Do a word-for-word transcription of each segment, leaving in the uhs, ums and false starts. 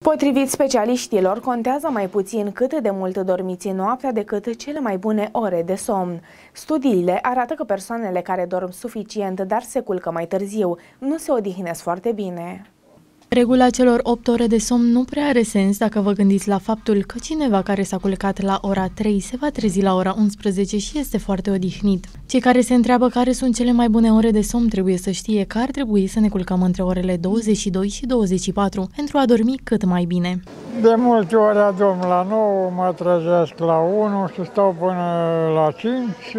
Potrivit specialiștilor, contează mai puțin cât de mult dormiți noaptea decât cele mai bune ore de somn. Studiile arată că persoanele care dorm suficient, dar se culcă mai târziu, nu se odihnesc foarte bine. Regula celor opt ore de somn nu prea are sens dacă vă gândiți la faptul că cineva care s-a culcat la ora trei se va trezi la ora unsprezece și este foarte odihnit. Cei care se întreabă care sunt cele mai bune ore de somn trebuie să știe că ar trebui să ne culcăm între orele douăzeci și doi și douăzeci și patru pentru a dormi cât mai bine. De multe ori adorm la nouă, mă trezesc la unu și stau până la cinci și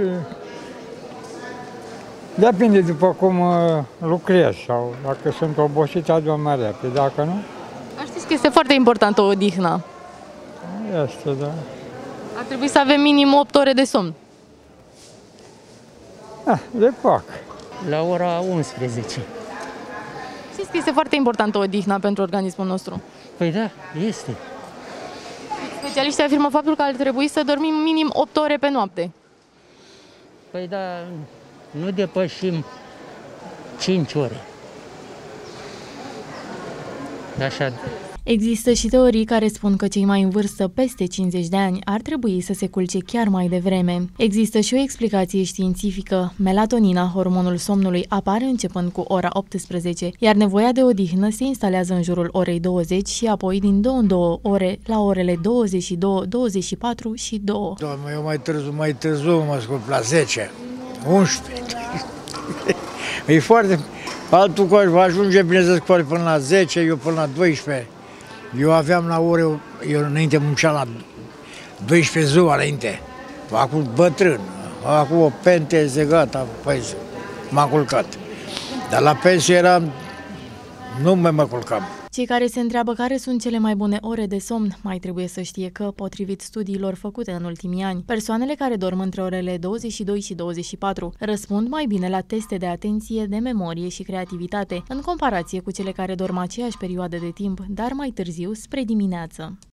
depinde după cum lucrez sau dacă sunt obosit, adorm mai repede, dacă nu... Știți că este foarte importantă o odihnă. Este, da. Ar trebui să avem minim opt ore de somn. Ah, le fac. La ora unsprezece. Știți că este foarte importantă o odihnă pentru organismul nostru. Păi da, este. Specialiștii afirmă faptul că ar trebui să dormim minim opt ore pe noapte. Păi da, nu depășim cinci ore. Așa. Există și teorii care spun că cei mai în vârstă, peste cincizeci de ani, ar trebui să se culce chiar mai devreme. Există și o explicație științifică. Melatonina, hormonul somnului, apare începând cu ora optsprezece, iar nevoia de odihnă se instalează în jurul orei douăzeci și apoi din două în două ore la orele douăzeci și două, douăzeci și patru și două. Doamne, eu mai târziu, mai târziu mă scot la zece, unsprezece. E foarte... Altul că va ajunge bine să scoate până la zece, eu până la doisprezece. Eu aveam la ore, eu înainte munceam la douăsprezece ziua înainte. Acum bătrân, acum o penteze, gata, păi m-am culcat. Dar la pensie eram, nu mai mă culcam. Cei care se întreabă care sunt cele mai bune ore de somn, mai trebuie să știe că, potrivit studiilor făcute în ultimii ani, persoanele care dorm între orele douăzeci și doi și douăzeci și patru răspund mai bine la teste de atenție, de memorie și creativitate, în comparație cu cele care dorm aceeași perioadă de timp, dar mai târziu spre dimineață.